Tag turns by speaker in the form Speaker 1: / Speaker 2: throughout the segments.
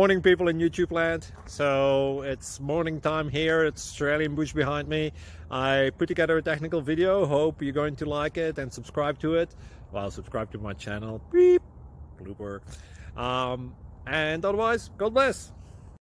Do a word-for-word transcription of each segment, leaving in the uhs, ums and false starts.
Speaker 1: Morning, people in YouTube land. So it's morning time here. It's Australian bush behind me. I put together a technical video. Hope you're going to like it and subscribe to it. Well, subscribe to my channel. Beep. Blooper. Um, and otherwise, God bless.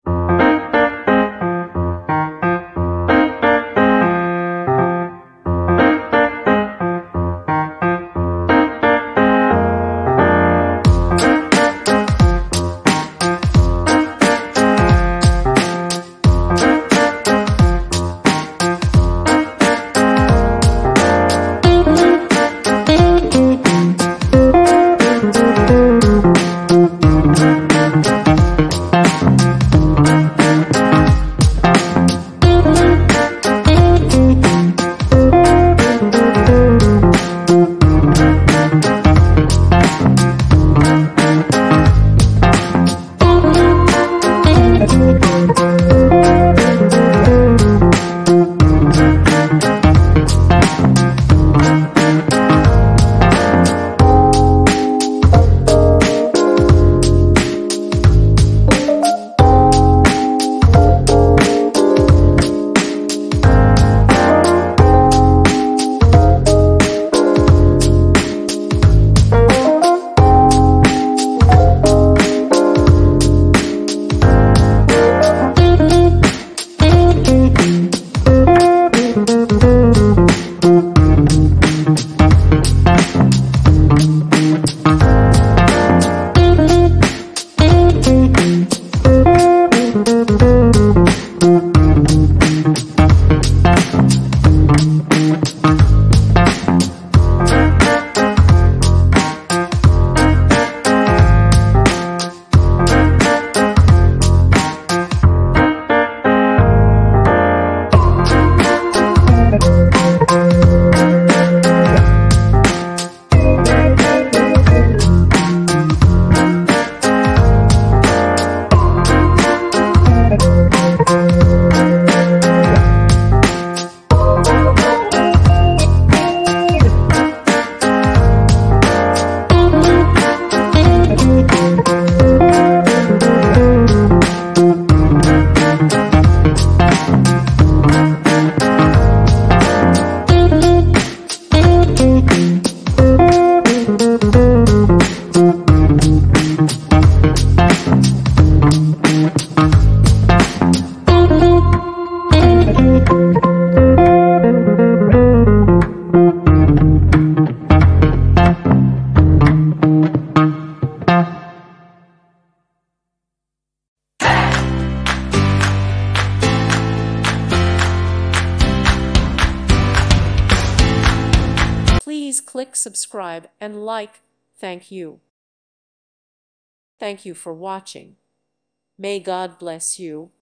Speaker 2: Please click subscribe and like. Thank you. Thank you for watching. May God bless you.